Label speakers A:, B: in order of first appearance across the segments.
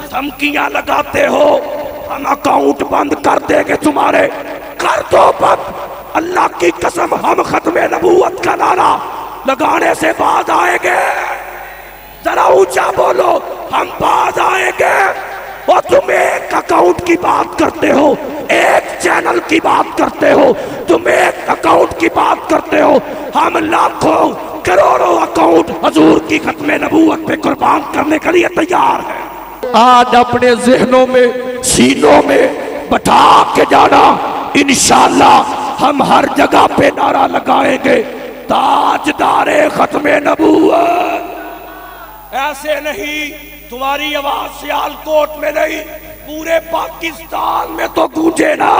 A: धमकियां लगाते हो, हम अकाउंट बंद कर देंगे तुम्हारे। कर दो बंद, अल्लाह की कसम हम खत्मे नबूवत का नारा लगाने से बाद आएंगे। जरा ऊंचा बोलो, हम बाद आएंगे। और तुम एक अकाउंट की बात करते हो, एक चैनल की बात करते हो, तुम एक अकाउंट की बात करते हो, हम लाखों करोड़ों अकाउंट हजूर की खत्मे नबूवत पे कुर्बान करने के लिए तैयार है। आज अपने ज़हनों में, सीनों में बैठा के जाना, इंशाअल्लाह हम हर जगह पे नारा लगाएंगे, ताजदारे खत्मे नबूवत। ऐसे नहीं, तुम्हारी आवाज सियालकोट में नहीं, पूरे पाकिस्तान में तो गूंजे ना,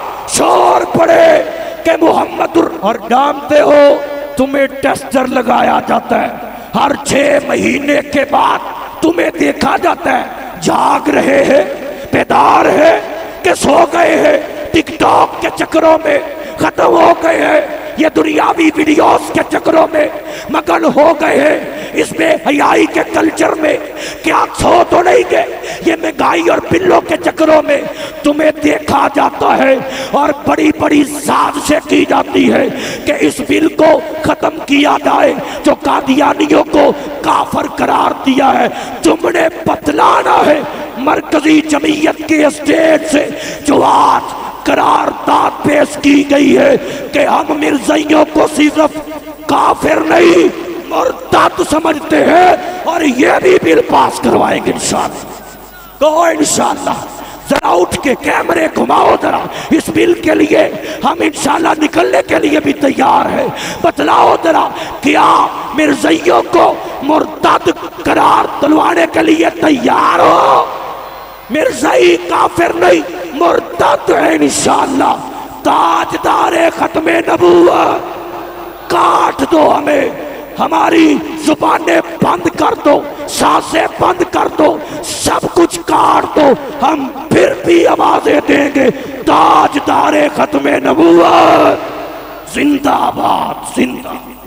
A: शोर पड़े कि मोहम्मद। और जानते हो तुम्हें टेस्टर लगाया जाता है, हर 6 महीने के बाद तुम्हें देखा जाता है, जाग रहे हैं, बेदार है कि सो गए हैं, टिकटॉक के चक्करों में खत्म हो गए हैं, ये दुनियावी वीडियोस के चक्करों में मगन हो गए हैं, इसमें हयाई के कल्चर में क्या सो तो नहीं गए, ये महंगाई और बिल्लों के चक्करों में तुम्हें देखा जाता है और बड़ी बड़ी साजिशें की जाती है कि इस बिल को खत्म किया जाए जो कादियानियों को काफिर करार दिया है। तुमने बतलाना है मरकजी जमीयत के स्टेज से जो आज करारदाद पेश की गई है कि हम मिर्ज़ाइयों को सिर्फ काफिर नहीं मुर्तद समझते हैं और ये भी बिल पास करवाएंगे इंशाअल्लाह। कहो इंशाअल्लाह। जरा उठ के कैमरे घुमाओ जरा, इस बिल के लिए हम इंशाअल्लाह निकलने के लिए भी तैयार है। बतलाओ जरा, क्या मिर्ज़ाइयों को मुर्तद करार दिलवाने के लिए तैयार हो? मिर्ज़ाई काफिर नहीं, मुर्तद है इंशाअल्लाह। ताजदारे खत्मे नबूवत। काट दो हमें, हमारी जुबानें बंद कर दो, सांसें बंद कर दो, सब कुछ काट दो, हम फिर भी आवाजें देंगे ताजदारे खत्मे नबूवत जिंदाबाद जिंदाबाद।